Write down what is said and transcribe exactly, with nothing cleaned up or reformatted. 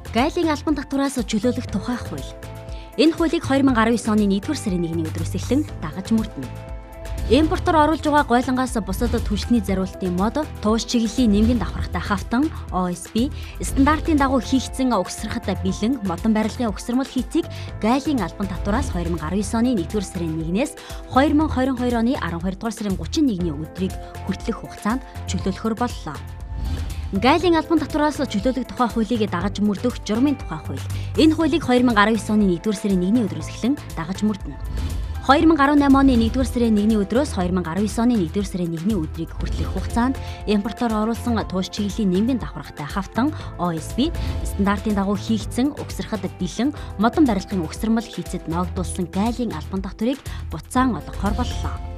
Гайлийн албан татвараас чөлөөлөх тухай хууль. Энэ хуулийг хоёр мянга арван девять оны нэгдүгээр сарын нэгний өдрөөс эхлэн дагаж мөрдөнө. Импортоор оруулж байгаа гойлонгоос бусад түлшний зориултын мод, тууш чиглэлийн нэмгэн давхрахтай хавтан, о эс пи, стандартын дагуу хийгдсэн угсрахад бэлэн модон барилгын угсармал хийцийг гайлийн албан татвараас хоёр мянга арван девять оны нэгдүгээр сарын нэгнээс хоёр мянга хорин хоёр оны арван хоёр дугаар сарын гучин нэгний өдрийг хүртэлх хугацаанд чөлөөлөхөр боллоо. Гайлийн албан татвараас чөлөөлөх тухай хуулийг дагаж мөрдөх журмын тухай хууль. Энэ хуулийг хоёр мянга арван девять оны нэгдүгээр сарын нэгний өдрөөс эхлэн дагаж мөрдөнө. хоёр мянга арван восемь оны нэгдүгээр сарын нэгний өдрөөс хоёр мянга арван девять оны нэгдүгээр сарын нэгний өдрийг хүртэлх хугацаанд импортоор оруулсан туус чиглэлийн нэмгэн давхрахтай хавтан, о эс пи, стандартын дагуу хийгдсэн угсрахад бэлэн модон барилгын угсармал хийцэд ноогдуулсан гайлийн албан татварыг буцаан олгохоор боллоо.